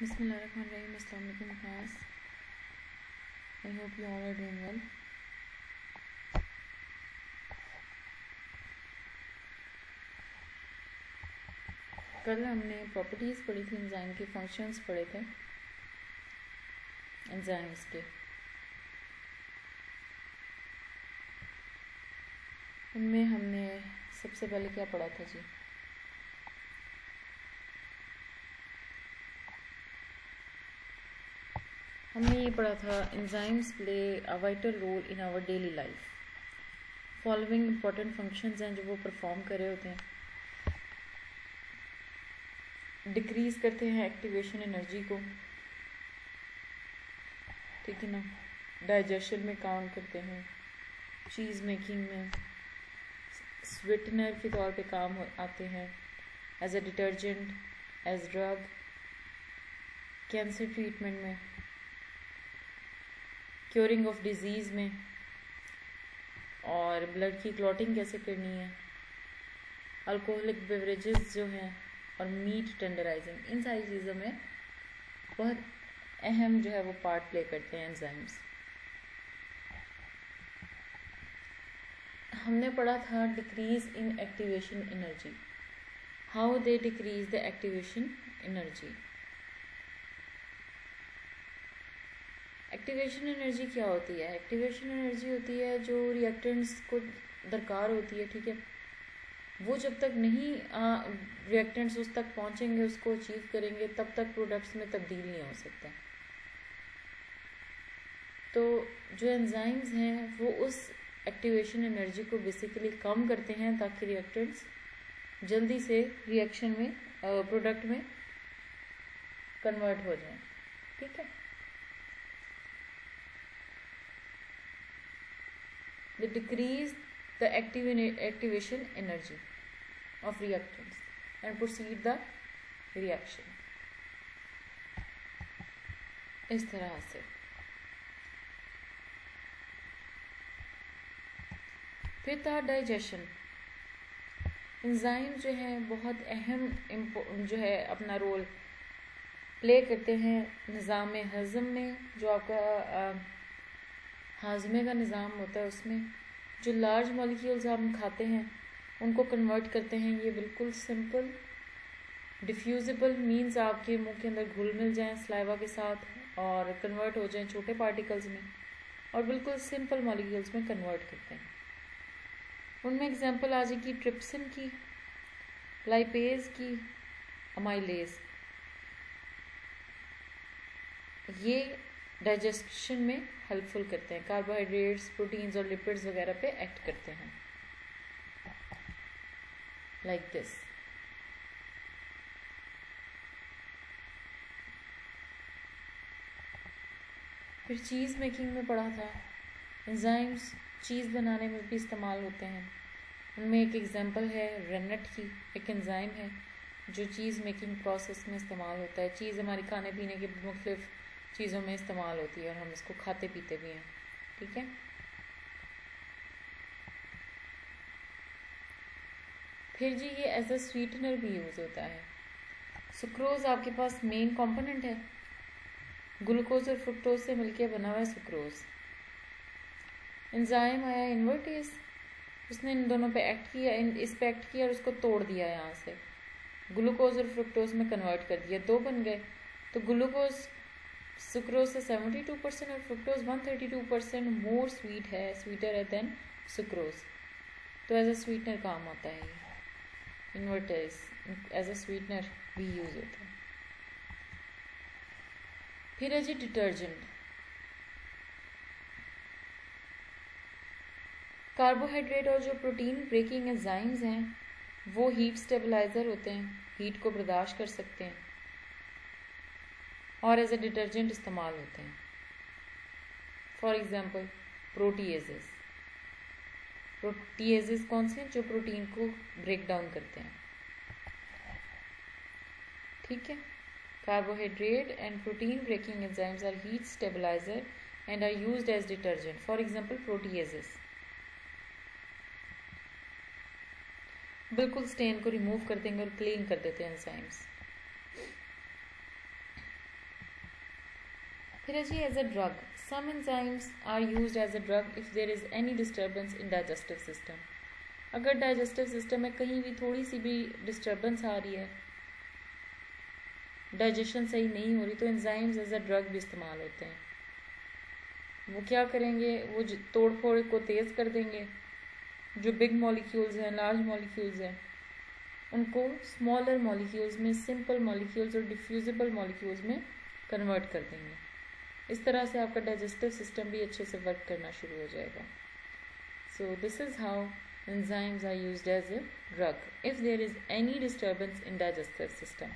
Bismillahirrahmanirrahim. Assalamu alaikum class. I hope you all are doing well. कल हमने properties पढ़ी थी, एंजाइम के फंक्शंस पढ़े थे एंजाइम्स के। उनमें हमने सबसे पहले क्या पढ़ा था जी? हमने ये पढ़ा था enzymes play a vital role in our daily life. Following important functions हैं जो वो परफॉर्म कर रहे होते हैं। डिक्रीज करते हैं एक्टिवेशन एनर्जी को, ठीक है ना। डाइजेशन में काम करते हैं, चीज़ मेकिंग में स्वीटनर के तौर पे काम आते हैं, as a detergent, as drug, cancer treatment में, क्योरिंग ऑफ डिजीज़ में, और ब्लड की क्लॉटिंग कैसे करनी है, अल्कोहलिक बेवरेजेस जो हैं, और मीट टेंडराइजिंग, इन सारी चीज़ों में बहुत अहम जो है वो पार्ट प्ले करते हैं एंजाइम्स। हमने पढ़ा था decrease in activation energy, how they decrease the activation energy. Activation energy क्या होती है? एक्टिवेशन एनर्जी होती है जो रिएक्टेंट्स को दरकार होती है, ठीक है। वो जब तक नहीं रिएक्टेंट्स उस तक पहुंचेंगे, उसको अचीव करेंगे, तब तक प्रोडक्ट्स में तब्दील नहीं हो सकता। तो जो एंजाइम्स हैं वो उस एक्टिवेशन एनर्जी को बेसिकली कम करते हैं ताकि रिएक्टेंट्स जल्दी से रिएक्शन में प्रोडक्ट में कन्वर्ट हो जाएं, ठीक है। They decrease the activation energy of reactants and proceed the reaction इस तरह से। फिर था डाइजेशन। एंजाइम जो है बहुत अहम जो है अपना रोल प्ले करते हैं निज़ाम हज़म में, जो आपका हाजमे का निज़ाम होता है उसमें। जो लार्ज मॉलिक्यूल्स हम खाते हैं उनको कन्वर्ट करते हैं। ये बिल्कुल सिंपल डिफ्यूजिबल मीन्स आपके मुंह के अंदर घुल मिल जाएं स्लाइवा के साथ और कन्वर्ट हो जाएं छोटे पार्टिकल्स में, और बिल्कुल सिंपल मॉलिक्यूल्स में कन्वर्ट करते हैं। उनमें एग्जांपल आ जाएगी ट्रिप्सिन की, लाइपेज की, अमाइलेज। ये डाइजेशन में हेल्पफुल करते हैं, कार्बोहाइड्रेट्स, प्रोटीन्स और लिपिड्स वगैरह पे एक्ट करते हैं, लाइक दिस। फिर चीज़ मेकिंग में पढ़ा था एंजाइम्स चीज़ बनाने में भी इस्तेमाल होते हैं। उनमें एक एग्जांपल है रेनेट की, एक एंजाइम है जो चीज़ मेकिंग प्रोसेस में इस्तेमाल होता है। चीज़ हमारी खाने पीने के मुख्तलिफ चीज़ों में इस्तेमाल होती है और हम इसको खाते पीते भी हैं, ठीक है। फिर जी ये एज अ स्वीटनर भी यूज़ होता है। सुक्रोज आपके पास मेन कंपोनेंट है, ग्लूकोज और फ्रुक्टोज से मिलकर बना हुआ है सुक्रोज। एंजाइम आया इन्वर्टेज, उसने इन दोनों पे एक्ट किया, इस पे एक्ट किया और उसको तोड़ दिया, यहाँ से ग्लूकोज और फ्रुक्टोज में कन्वर्ट कर दिया, दो बन गए। तो ग्लूकोज सुक्रोज से 72% और फ्रुक्टोज 132% मोर स्वीट है, स्वीटर है देन सुक्रोज। तो एज अ स्वीटनर काम आता है ये इन्वर्टेज, एज अ स्वीटनर भी यूज होता है। फिर है जी डिटर्जेंट। कार्बोहाइड्रेट और जो प्रोटीन ब्रेकिंग एंजाइम्स हैं वो हीट स्टेबलाइजर होते हैं, हीट को बर्दाश्त कर सकते हैं और एज ए डिटर्जेंट इस्तेमाल होते हैं। For example proteases. प्रोटीएजेस कौन से? जो प्रोटीन को ब्रेक डाउन करते हैं, ठीक है। Carbohydrate and protein breaking enzymes are heat stabiliser and are used as detergent. For example proteases बिल्कुल स्टेन को रिमूव कर देंगे और क्लीन कर देते हैं एंजाइम्स। फिर है जी as a drug, some enzymes are used as a drug if there is any disturbance in digestive system. अगर डाइजेस्टिव सिस्टम में कहीं भी थोड़ी सी भी डिस्टर्बेंस आ रही है, डाइजेशन सही नहीं हो रही, तो एंजाइम्स एज अ ड्रग भी इस्तेमाल होते हैं। वो क्या करेंगे, वो तोड़ फोड़ को तेज़ कर देंगे, जो बिग मॉलिक्यूल्स हैं, लार्ज मॉलिक्यूल्स हैं, उनको स्मॉलर मॉलिक्यूल्स में, सिंपल मॉलिक्यूल्स और डिफ्यूजिबल मॉलिक्यूल्स में कन्वर्ट कर देंगे। इस तरह से आपका डाइजेस्टिव सिस्टम भी अच्छे से वर्क करना शुरू हो जाएगा। So this is how enzymes are used as a drug if there is any disturbance in digestive system.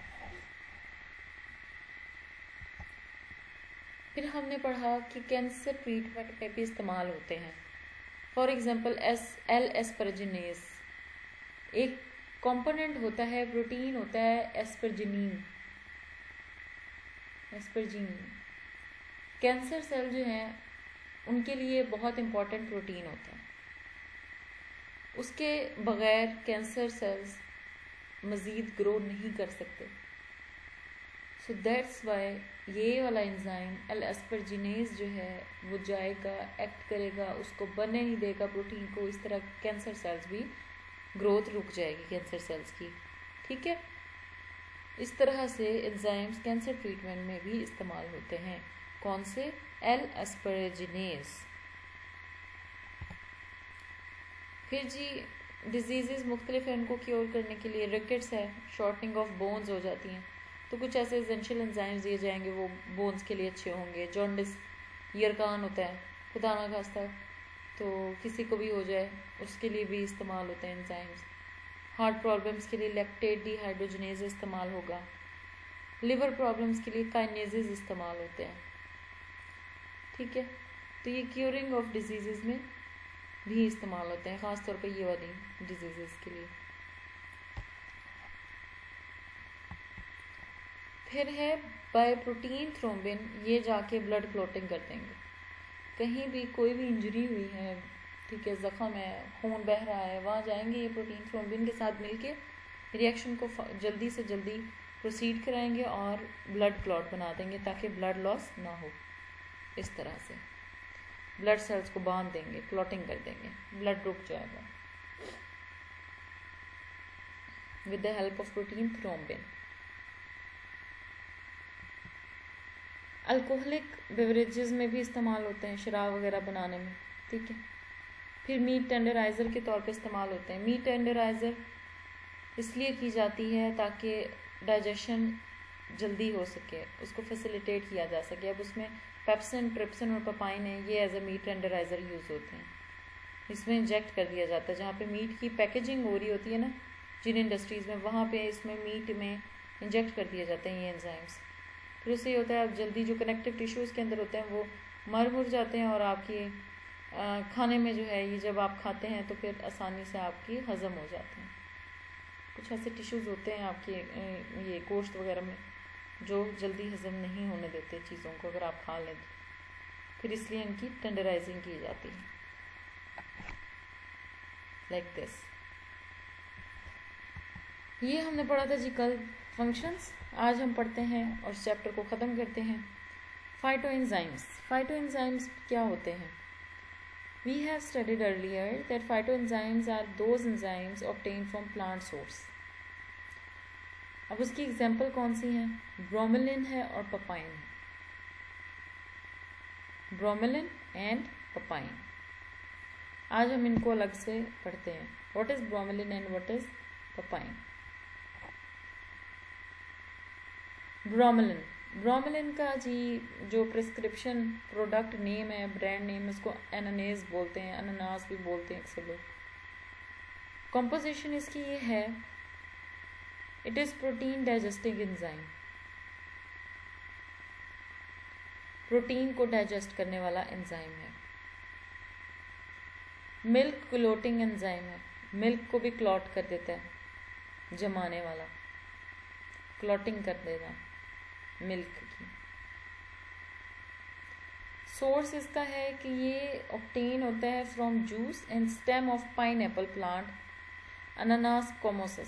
फिर हमने पढ़ा कि कैंसर ट्रीटमेंट में भी इस्तेमाल होते हैं। फॉर एग्जांपल एल एस्परजिनेस एक कंपोनेंट होता है, प्रोटीन होता है एस्परजिनीन। कैंसर सेल जो हैं उनके लिए बहुत इम्पॉर्टेंट प्रोटीन होता है, उसके बगैर कैंसर सेल्स मज़ीद ग्रो नहीं कर सकते। सो दैट्स वाई ये वाला एंजाइम एल एस्परजिनेस जो है वो जाएगा, एक्ट करेगा, उसको बनने नहीं देगा प्रोटीन को। इस तरह कैंसर सेल्स भी ग्रोथ रुक जाएगी कैंसर सेल्स की। ठीक है, इस तरह से एंजाइम्स कैंसर ट्रीटमेंट में भी इस्तेमाल होते हैं। कौन से? L asparaginase. फिर जी डिजीज़ मुख्तलिफ हैं, उनको क्योर करने के लिए रिकेट्स है, शॉर्टनिंग ऑफ बोन्स हो जाती हैं, तो कुछ ऐसे एसेंशियल एंजाइम्स दिए जाएंगे, वो बोन्स के लिए अच्छे होंगे। जॉन्डिस, यरकान होता है, खुदा ना खास्ता तो किसी को भी हो जाए, उसके लिए भी इस्तेमाल होते हैं एंजाइम्स। हार्ट प्रॉब्लम्स के लिए लैक्टेट डिहाइड्रोजनेज इस्तेमाल होगा। लिवर प्रॉब्लम्स के लिए काइनेजेस इस्तेमाल होते हैं। ठीक है, तो ये क्यूरिंग ऑफ डिजीज़ में भी इस्तेमाल होते हैं, ख़ास तौर पे ये वाली डिजीज़ के लिए। फिर है बाय प्रोटीन थ्रोम्बिन, ये जाके ब्लड क्लॉटिंग कर देंगे। कहीं भी कोई भी इंजरी हुई है, ठीक है, ज़ख़म है, खून बह रहा है, वहाँ जाएंगे, ये प्रोटीन थ्रोम्बिन के साथ मिलके रिएक्शन को जल्दी से जल्दी प्रोसीड कराएंगे और ब्लड क्लॉट बना देंगे ताकि ब्लड लॉस ना हो। इस तरह से ब्लड सेल्स को बांध देंगे, क्लॉटिंग कर देंगे, ब्लड रुक जाएगा with the help of protein thrombin. Alcoholic beverages में भी इस्तेमाल होते हैं, शराब वगैरह बनाने में। ठीक है, फिर मीट टेंडराइज़र के तौर पे इस्तेमाल होते हैं। मीट टेंडराइज़र इसलिए की जाती है ताकि डाइजेशन जल्दी हो सके, उसको फैसिलिटेट किया जा सके। अब उसमें पेप्सिन, ट्रिप्सिन और पपाइन है, ये as a meat tenderiser use होते हैं। इसमें इंजेक्ट कर दिया जाता है, जहाँ पे मीट की पैकेजिंग हो रही होती है ना जिन इंडस्ट्रीज़ में, वहाँ पे इसमें मीट में इंजेक्ट कर दिए जाते हैं ये एंजाइम्स। फिर उससे ये होता है, अब जल्दी जो कनेक्टिव टिश्यूज़ के अंदर होते हैं वो मर जाते हैं, और आपकी खाने में जो है ये जब आप खाते हैं तो फिर आसानी से आपकी हज़म हो जाते हैं। कुछ ऐसे टिश्यूज़ होते हैं आपके ये गोश्त वगैरह में जो जल्दी हज़म नहीं होने देते चीज़ों को, अगर आप खा लें तो। फिर इसलिए इनकी टेंडराइजिंग की जाती है, लाइक दिस। ये हमने पढ़ा था जी कल फंक्शंस। आज हम पढ़ते हैं और इस चैप्टर को ख़त्म करते हैं। फाइटोएंजाइम्स। फाइटोएंजाइम्स क्या होते हैं? We have studied earlier that phytoenzymes are those enzymes obtained from plant source. अब उसकी एग्जाम्पल कौन सी हैं? ब्रोमेलिन है और पपाइन है। Bromelain and papain. आज हम इनको अलग से पढ़ते हैं। What is bromelain and what is papain? Bromelain, bromelain का जी जो प्रिस्क्रिप्शन प्रोडक्ट नेम है, ब्रांड नेम, उसको एनानेस बोलते हैं, अनानास भी बोलते हैं अक्सर लोग। कॉम्पोजिशन इसकी ये है, it is protein digesting enzyme, protein को डाइजेस्ट करने वाला एंजाइम है। मिल्क क्लोटिंग एंजाइम है, मिल्क को भी क्लॉट कर देता है, जमाने वाला, क्लॉटिंग कर देगा मिल्क की। सोर्स इसका है कि ये ऑब्टेन होता है from juice and stem of pineapple plant ananas comosus.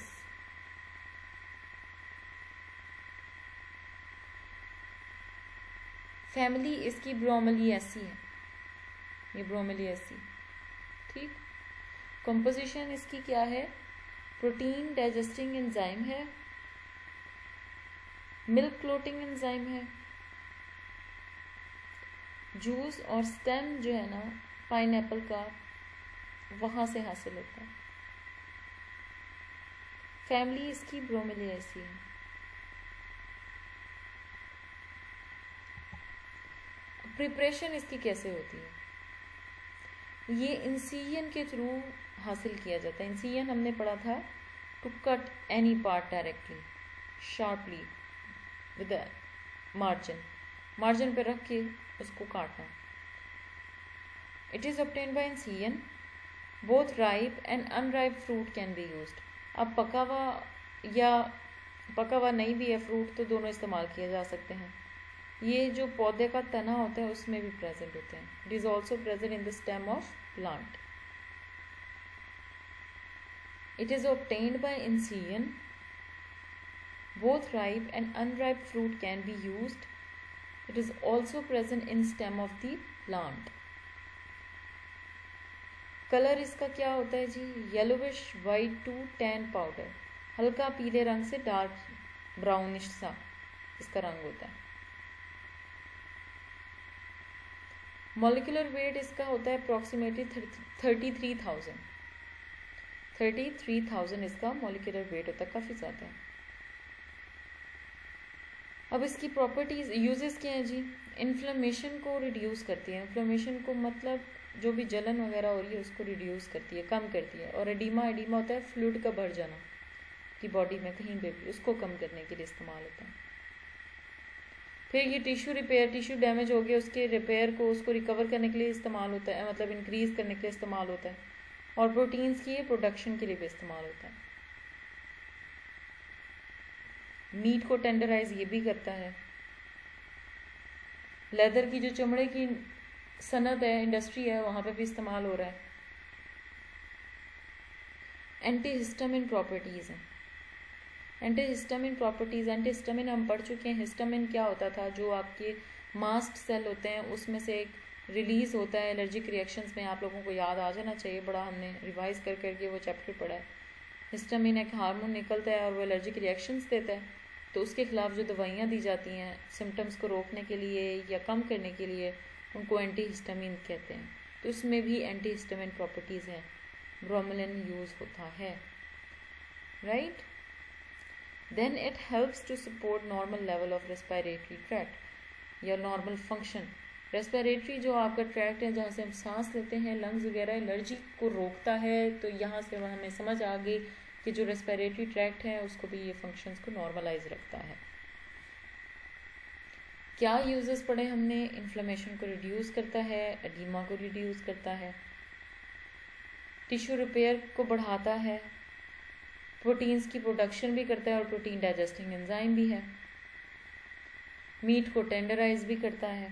Family इसकी ब्रोमेलिएसी है, ये ब्रोमेलिएसी, ठीक। कंपोजिशन इसकी क्या है, प्रोटीन डाइजेस्टिंग एंजाइम है, मिल्क क्लोटिंग एंजाइम है, जूस और स्टेम जो है ना पाइनएप्पल का, वहां से हासिल होता है। फैमिली इसकी ब्रोमेलिएसी है। प्रिपरेशन इसकी कैसे होती है, ये इंसिजन के थ्रू हासिल किया जाता है। इंसिजन हमने पढ़ा था, to cut any part directly sharply with margin, margin पे रख के उसको काटना। It is obtained by incision, both ripe and unripe fruit can be used. अब पका हुआ या पका हुआ नहीं भी है फ्रूट तो दोनों इस्तेमाल किए जा सकते हैं। ये जो पौधे का तना होता है उसमें भी प्रेजेंट होते हैं। It is also present in the stem of plant. It is obtained by incision, both ripe and unripe fruit can be used. It is also present in stem of the plant. Colour इसका क्या होता है जी, yellowish white to tan powder, हल्का पीले रंग से dark brownish सा इसका रंग होता है। मॉलिक्यूलर वेट इसका होता है अप्रॉक्सीमेटली 33,000 इसका मॉलिक्यूलर वेट होता है, काफ़ी ज़्यादा है। अब इसकी प्रॉपर्टीज यूजेस क्या है जी, इन्फ्लेमेशन को रिड्यूस करती है। इन्फ्लेमेशन को मतलब जो भी जलन वगैरह हो रही है उसको रिड्यूस करती है, कम करती है। और एडिमा होता है फ्लूइड का भर जाना कि बॉडी में कहीं पे भी, उसको कम करने के लिए इस्तेमाल होता है। फिर ये टिश्यू रिपेयर, टिश्यू डैमेज हो गया उसके रिपेयर को, उसको रिकवर करने के लिए इस्तेमाल होता है, मतलब इंक्रीज करने के लिए इस्तेमाल होता है। और प्रोटीन्स की प्रोडक्शन के लिए भी इस्तेमाल होता है। मीट को टेंडराइज ये भी करता है। लेदर की जो चमड़े की सनत है, इंडस्ट्री है, वहां पे भी इस्तेमाल हो रहा है। एंटीहिस्टामिन प्रॉपर्टीज है। एंटीहिस्टामिन प्रॉपर्टीज, एंटीहिस्टामिन हम पढ़ चुके हैं। हिस्टामिन क्या होता था, जो आपके मास्ट सेल होते हैं उसमें से एक रिलीज होता है एलर्जिक रिएक्शंस में। आप लोगों को याद आ जाना चाहिए, बड़ा हमने रिवाइज कर करके वो चैप्टर पढ़ा है। हिस्टामिन एक हार्मोन निकलता है और वो एलर्जिक रिएक्शंस देता है, तो उसके खिलाफ जो दवाइयाँ दी जाती हैं सिम्टम्स को रोकने के लिए या कम करने के लिए, उनको एंटीहिस्टामिन कहते हैं। तो इसमें भी एंटीहिस्टामिन प्रॉपर्टीज़ हैं। ब्रोमेलिन यूज़ होता है, right. Then it helps to support normal level of respiratory tract या नॉर्मल फंक्शन। रेस्पिरेटरी जो आपका ट्रैक्ट है, जहाँ से हम सांस लेते हैं, लंग्स वगैरह, एलर्जी को रोकता है। तो यहाँ से हमें समझ आ गई कि जो रेस्पिरेटरी ट्रैक्ट है उसको भी ये फंक्शंस को नॉर्मलाइज रखता है। क्या यूजेस पढ़े हमने, इन्फ्लेमेशन को रिड्यूस करता है, एडिमा को रिड्यूस करता है, टिश्यू रिपेयर को बढ़ाता है, प्रोटीन्स की प्रोडक्शन भी करता है और प्रोटीन डाइजेस्टिंग एंजाइम भी है, मीट को टेंडराइज भी करता है,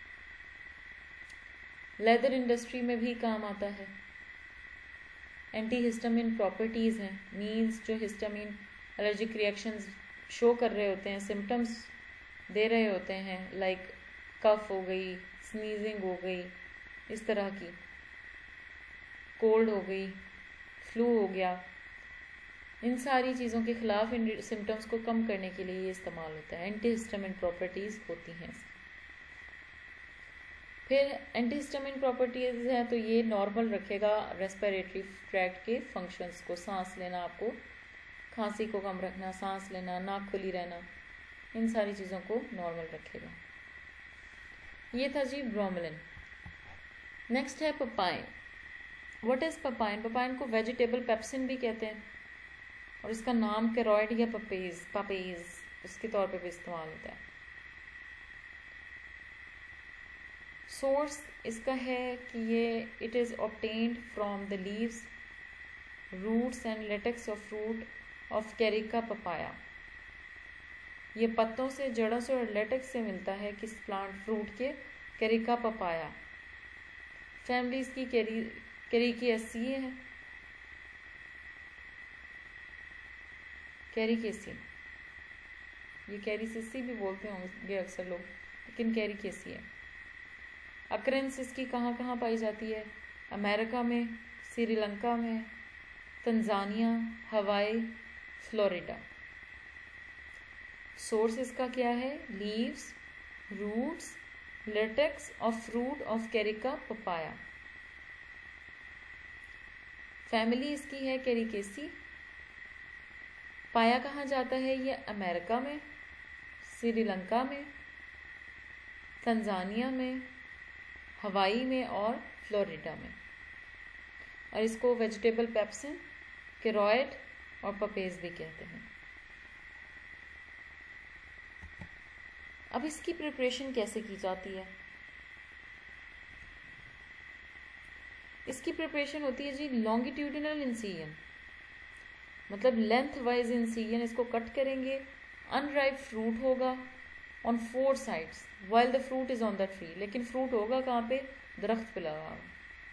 लेदर इंडस्ट्री में भी काम आता है। एंटीहिस्टामिन प्रॉपर्टीज़ हैं, मीन्स जो हिस्टामिन एलर्जिक रिएक्शंस शो कर रहे होते हैं, सिम्टम्स दे रहे होते हैं, लाइक कफ हो गई, स्नीजिंग हो गई, इस तरह की, कोल्ड हो गई, फ्लू हो गया, इन सारी चीज़ों के खिलाफ इन सिम्टम्स को कम करने के लिए ये इस्तेमाल होता है। एंटीहिस्टामिन प्रॉपर्टीज़ होती हैं। फिर एंटीहिस्टामिन प्रॉपर्टीज़ हैं तो ये नॉर्मल रखेगा रेस्पिरेटरी ट्रैक्ट के फंक्शंस को। सांस लेना, आपको खांसी को कम रखना, सांस लेना, नाक खुली रहना, इन सारी चीज़ों को नॉर्मल रखेगा। ये था जी ब्रोमेलिन। नेक्स्ट है पपाइन। What is पपाइन? पपाइन को वेजिटेबल पेप्सिन भी कहते हैं और इसका नाम कैरोइड या पपेज उसके तौर पे भी इस्तेमाल होता है। सोर्स इसका है कि ये it is obtained from the leaves, roots and latex of fruit of Carica papaya. ये पत्तों से, जड़ों से और लेटेक्स से मिलता है किस प्लांट, फ्रूट के कैरिका पपाया। फैमिली इसकी कैरिकेसी है, कैरिकेसी, ये कैरिसेसी भी बोलते होंगे अक्सर लोग, लेकिन कैरिकेसी है। अक्रेंस इसकी कहाँ कहाँ पाई जाती है? अमेरिका में, श्रीलंका में, तंजानिया, हवाई, फ्लोरिडा। सोर्स इसका क्या है? Leaves, roots, latex of fruit of Carica papaya. Family इसकी है कैरिकेसी। पाया कहाँ जाता है? ये अमेरिका में, श्रीलंका में, तंजानिया में, हवाई में और फ्लोरिडा में। और इसको वेजिटेबल पेप्सिन, केरोइड और पपेज भी कहते हैं। अब इसकी प्रिपरेशन कैसे की जाती है? इसकी प्रिपरेशन होती है जी लॉन्गिट्यूडिनल इंसिजन, मतलब लेंथ वाइज इंसिजन। इसको कट करेंगे। अनराइप फ्रूट होगा on 4 sides while the fruit is on the tree. लेकिन फ्रूट होगा कहाँ पे? दरख्त पे लगा हुआ।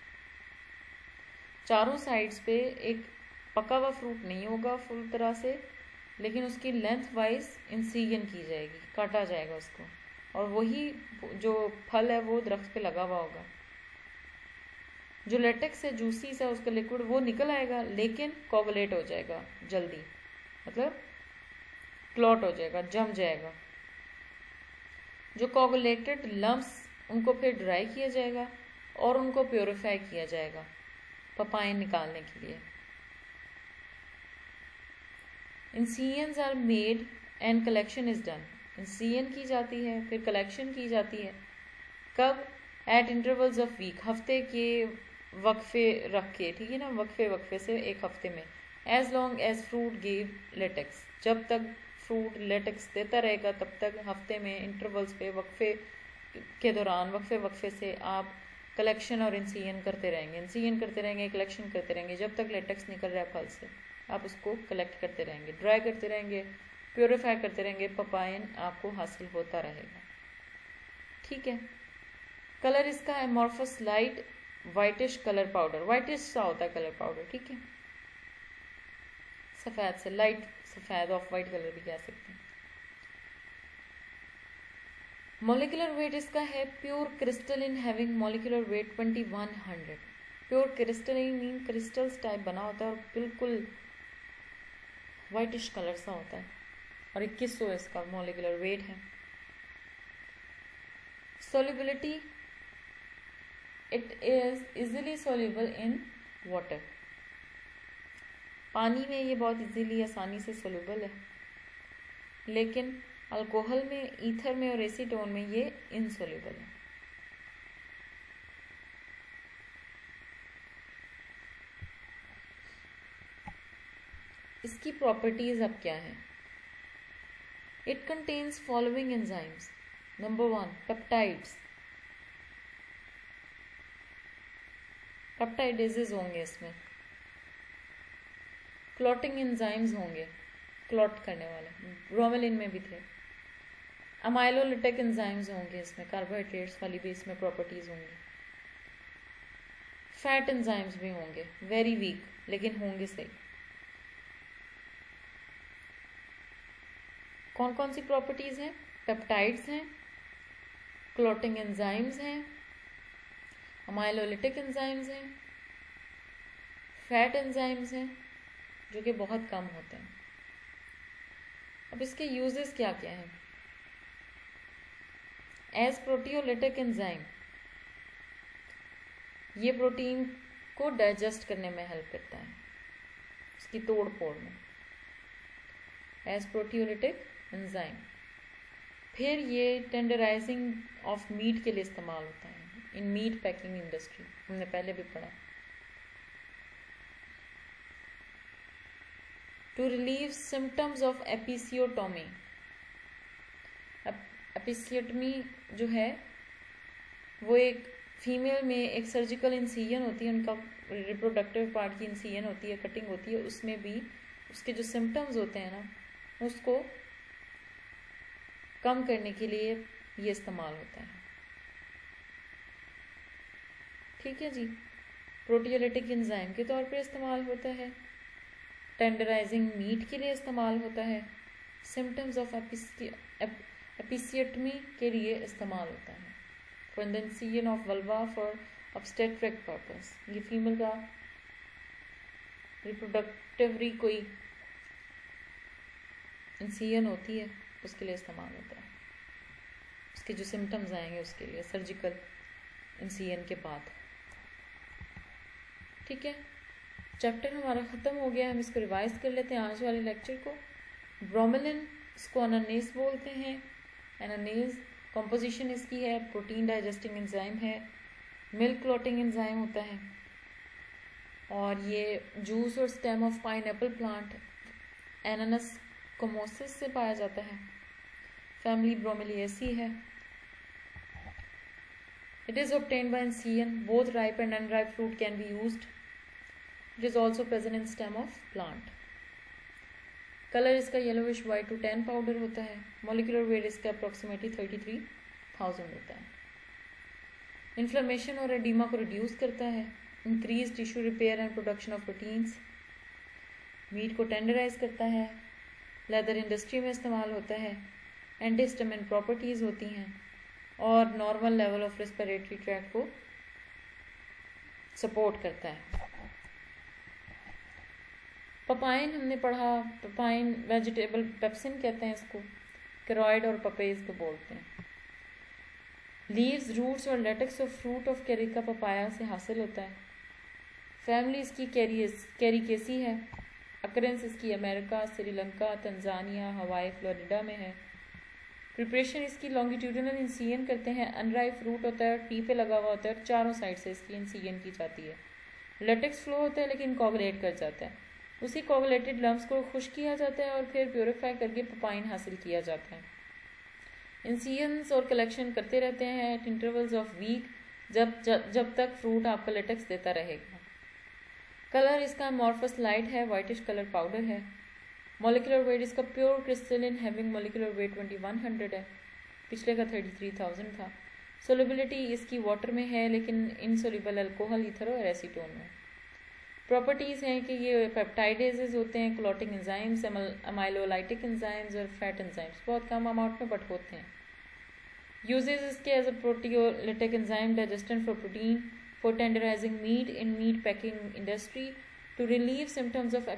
चारों साइड्स पे एक पका हुआ फ्रूट नहीं होगा फुल तरह से, लेकिन उसकी लेंथ वाइज इंसिजन की जाएगी, काटा जाएगा उसको, और वही जो फल है वो दरख्त पे लगा हुआ होगा। जो लेटेक्स है, जूसी सा उसका लिक्विड, वो निकल आएगा, लेकिन कोगुलेट हो जाएगा जल्दी, मतलब क्लॉट हो जाएगा, जम जाएगा। जो कोगुलेटेड लम्प्स, उनको फिर ड्राई किया जाएगा और उनको प्योरीफाई किया जाएगा पपाइन निकालने के लिए। Incisions are made and collection is done. Incision की जाती है, फिर कलेक्शन की जाती है। कब? एट इंटरवल्स ऑफ वीक, हफ्ते के वक्फे रख के, ठीक है ना, वक्फे से एक हफ्ते में। As long as fruit give latex, जब तक फ्रूट लेटेक्स देता रहेगा तब तक हफ्ते में इंटरवल्स पे, वक्फे के दौरान वक्फे से आप कलेक्शन और इंसिजन करते रहेंगे, कलेक्शन करते रहेंगे। जब तक लेटेक्स निकल रहा है फल से, आप उसको कलेक्ट करते रहेंगे, ड्राई करते रहेंगे, प्योरीफाई करते रहेंगे, पपाइन आपको हासिल होता रहेगा। ठीक है। कलर इसका amorphous light whitish colour powder, whitish सा होता है कलर पाउडर, ठीक है, सफेद से, लाइट सफेद, ऑफ वाइट कलर भी कह सकते हैं। मॉलिक्यूलर वेट इसका है pure crystalline having molecular weight 2100। Pure crystalline mean crystals type बना होता है और बिल्कुल वाइटिश कलर सा होता है, और 2100 इसका मॉलिक्यूलर वेट है। solubility, it is easily soluble in water। पानी में ये बहुत इजीली, आसानी से सोल्यूबल है, लेकिन अल्कोहल में, ईथर में और एसीटोन में ये इनसोल्यूबल है। इसकी प्रॉपर्टीज अब क्या है? It contains following enzymes. Number 1, peptides, peptidases होंगे इसमें, क्लॉटिंग एंजाइम्स होंगे, क्लॉट करने वाले, ब्रोमेलिन में भी थे। अमाइलोलिटिक एंजाइम्स होंगे इसमें, कार्बोहाइड्रेट्स वाली भी इसमें प्रॉपर्टीज होंगी। फैट एंजाइम्स भी होंगे, वेरी वीक, लेकिन होंगे सही। कौन कौन सी प्रॉपर्टीज हैं? पेप्टाइड्स हैं, क्लॉटिंग एंजाइम्स हैं, अमाइलोलिटिक एंजाइम्स हैं, फैट एंजाइम्स हैं, जो कि बहुत कम होते हैं। अब इसके यूजेस क्या क्या हैं? एज प्रोटियोलिटिक एंजाइम, ये प्रोटीन को डाइजेस्ट करने में हेल्प करता है, इसकी तोड़ फोड़ में, एज प्रोटियोलिटिक एंजाइम। फिर ये टेंडराइजिंग ऑफ मीट के लिए इस्तेमाल होता है इन मीट पैकिंग इंडस्ट्री, हमने पहले भी पढ़ा। To relieve symptoms of episiotomy, episiotomy जो है वो एक फीमेल में एक सर्जिकल इंसिजन होती है, उनका रिप्रोडक्टिव पार्ट की इंसिजन होती है, कटिंग होती है, उसमें भी उसके जो सिम्टम्स होते हैं ना, उसको कम करने के लिए ये इस्तेमाल होता है। ठीक है जी। प्रोटियोलिटिक एंजाइम के तौर पे इस्तेमाल होता है, टेंडराइजिंग मीट के लिए इस्तेमाल होता है, सिम्टम्स ऑफ एपिसियोटमी के लिए इस्तेमाल होता है। For the incision of vulva for obstetric purpose, ये फीमेल का रिप्रोडक्टिवरी कोई इंसिजन होती है उसके लिए इस्तेमाल होता है। उसके जो सिम्टम्स आएंगे उसके लिए सर्जिकल इंसिजन के बाद। ठीक है, चैप्टर हमारा ख़त्म हो गया। हम इसको रिवाइज कर लेते हैं आज वाले लेक्चर को। ब्रोमेलिन, इसको अनानेस बोलते हैं। अनानेस कॉम्पोजिशन इसकी है, प्रोटीन डाइजेस्टिंग एंजाइम है, मिल्क क्लॉटिंग एंजाइम होता है, और ये जूस और stem of pineapple plant Ananas comosus से पाया जाता है। फैमिली ब्रोमेलिएसी है। It is obtained by incision. Both ripe and unripe fruit can be used. It is also present in stem of plant. Colour इसका yellowish white to tan powder होता है। Molecular weight इसका approximately 33,000 होता है। Inflammation और oedema को reduce करता है। Increase tissue repair and production of proteins. Meat को टेंडराइज करता है। लेदर इंडस्ट्री में इस्तेमाल होता है। एंटीहिस्टामिन प्रॉपर्टीज़ होती हैं और normal level of respiratory tract को सपोर्ट करता है। पपाइन हमने पढ़ा। पपाइन वेजिटेबल पेप्सिन कहते हैं इसको। कैरोइड और पपेज को बोलते हैं। लीव्स, रूट्स और latex of fruit of Carica papaya से हासिल होता है। फैमिली इसकी कैरिकेसी है। अकरेंस इसकी America, Sri Lanka, Tanzania, Hawaii, Florida में है। प्रिपरेशन इसकी लॉन्गिट्यूडिनल इंसिजन करते हैं। अनराइप फ्रूट होता है, टी पे लगा हुआ होता है, चारों साइड से इसकी इंसिजन की जाती है। लेटेक्स फ्लो होता है लेकिन कोगुलेट कर जाता है। उसी कोगुलेटेड लम्स को खुश किया जाता है और फिर प्योरीफाई करके पपाइन हासिल किया जाता है। इंसिजन्स और कलेक्शन करते रहते हैं एट इंटरवल्स ऑफ वीक, जब तक फ्रूट आपका लेटेक्स देता रहेगा। कलर इसका अमॉर्फस लाइट है, वाइटिश कलर पाउडर है। मॉलिक्यूलर वेट इसका pure crystalline having molecular weight 2100 है। पिछले का 33,000 था। सोलिबिलिटी इसकी वाटर में है लेकिन इनसोल्यूबल अल्कोहल, ईथर और एसीटोन में। प्रॉपर्टीज़ हैं कि ये पेप्टाइडेजेस होते हैं, क्लॉटिंग एंजाइम्स, अमाइलोलाइटिक एंजाइम्स और फैट एंजाइम्स, बहुत कम अमाउंट में बट होते हैं। यूजेस इसके as a proteolytic enzyme, digestant for protein, for tenderizing meat in meat packing industry, to relieve symptoms of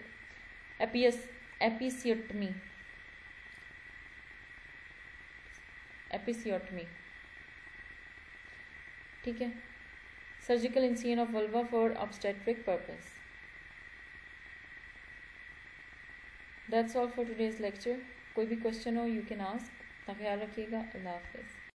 episiotomy. ठीक है, surgical incision of vulva for obstetric purpose. That's all for today's lecture. कोई भी question हो you can ask. ख्याल रखिएगा। अल्लाह हाफिज़।